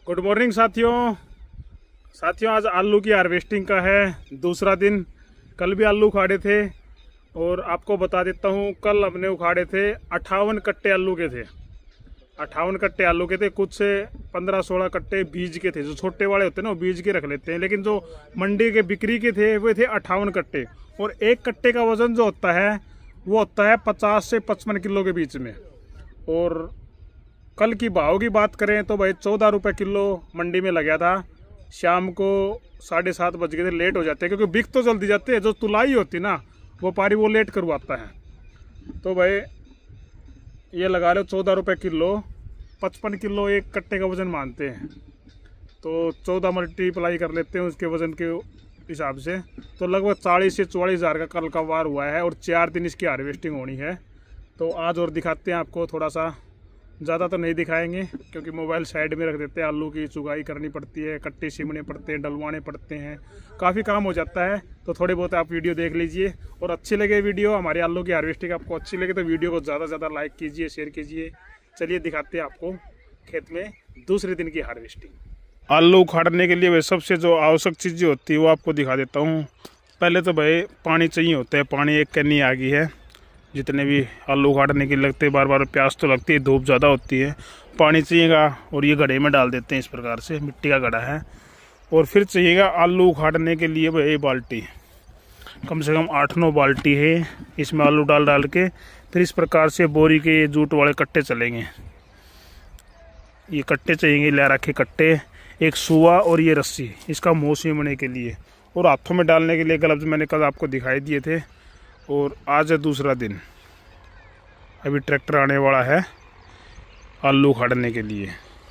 Good morning साथियों आज आलू की हार्वेस्टिंग का है दूसरा दिन। कल भी आलू उखाड़े थे और आपको बता देता हूँ, कल हमने उखाड़े थे 58 कट्टे आलू के थे। 58 कट्टे आलू के थे, कुछ से 15-16 कट्टे बीज के थे। जो छोटे वाले होते हैं ना वो बीज के रख लेते हैं, लेकिन जो मंडी के बिक्री के थे वो थे 58 कट्टे। और एक कट्टे का वजन जो होता है वो होता है 50 से 55 किलो के बीच में। और कल की भाव की बात करें तो भाई 14 रुपये किलो मंडी में लगा था। शाम को 7:30 बज गए थे, लेट हो जाते हैं क्योंकि बिक तो जल्दी जाते हैं। जो तुलाई होती ना वो पारी वो लेट करवाता है। तो भाई ये लगा लो 14 रुपये किलो, 55 किलो एक कट्टे का वज़न मानते हैं। तो 14 मल्टीप्लाई कर लेते हैं उसके वज़न के हिसाब से, तो लगभग 40 से 44 हज़ार का कल का वार हुआ है। और 4 दिन इसकी हार्वेस्टिंग होनी है। तो आज और दिखाते हैं आपको, थोड़ा सा ज़्यादा तो नहीं दिखाएंगे क्योंकि मोबाइल साइड में रख देते हैं। आलू की चुगाई करनी पड़ती है, कट्टे सिमने पड़ते हैं, डलवाने पड़ते हैं, काफ़ी काम हो जाता है। तो थोड़े बहुत आप वीडियो देख लीजिए और अच्छी लगे वीडियो हमारी आलू की हार्वेस्टिंग आपको अच्छी लगे तो वीडियो को ज़्यादा से ज़्यादा लाइक कीजिए, शेयर कीजिए। चलिए दिखाते हैं आपको खेत में दूसरे दिन की हार्वेस्टिंग। आलू उखाड़ने के लिए भाई सबसे जो आवश्यक चीज़ें होती है वो आपको दिखा देता हूँ। पहले तो भाई पानी चाहिए होता है। पानी एक कैनी आ गई है। जितने भी आलू उखाड़ने के लगते हैं, बार बार प्यास तो लगती है, धूप ज़्यादा होती है, पानी चाहिएगा। और ये घड़े में डाल देते हैं इस प्रकार से, मिट्टी का घड़ा है। और फिर चाहिएगा आलू उखाड़ने के लिए भाई बाल्टी, कम से कम 8-9 बाल्टी है। इसमें आलू डाल डाल के फिर इस प्रकार से बोरी के जूट वाले कट्टे चलेंगे। ये कट्टे चाहिए, ले रखे कट्टे, एक सुआ और ये रस्सी इसका मुँह सीमने के लिए। और हाथों में डालने के लिए ग्लव्स मैंने कल आपको दिखाई दिए थे। और आज है दूसरा दिन, अभी ट्रैक्टर आने वाला है आलू उखाड़ने के लिए।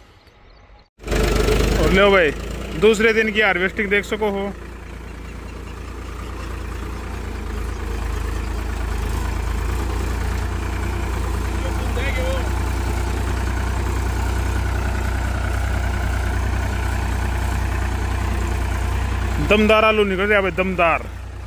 और लो भाई दूसरे दिन की हार्वेस्टिंग देख सको हो। दमदार आलू निकल रहे हैं भाई, दमदार।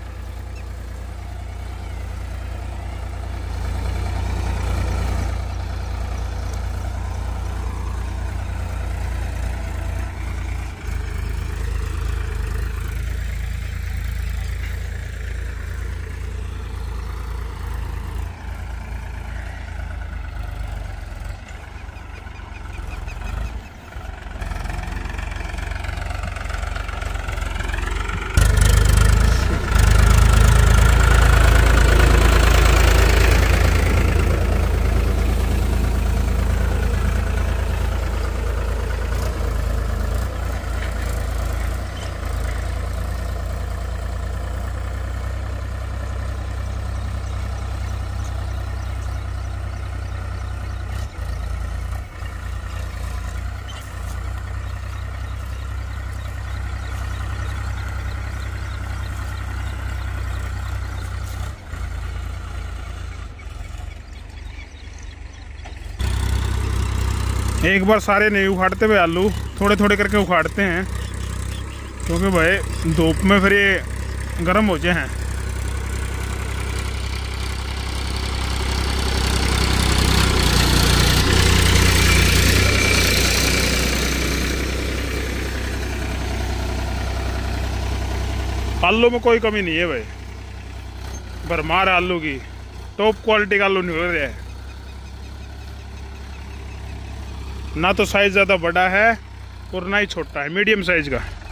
एक बार सारे नहीं उखाड़ते भाई, आलू थोड़े थोड़े करके उखाड़ते हैं क्योंकि भाई धूप में फिर ये गर्म हो जाए हैं। आलू में कोई कमी नहीं है भाई, भरमार आलू की, टॉप क्वालिटी का आलू निकल रहा है। ना तो साइज ज़्यादा बड़ा है और ना ही छोटा है, मीडियम साइज का।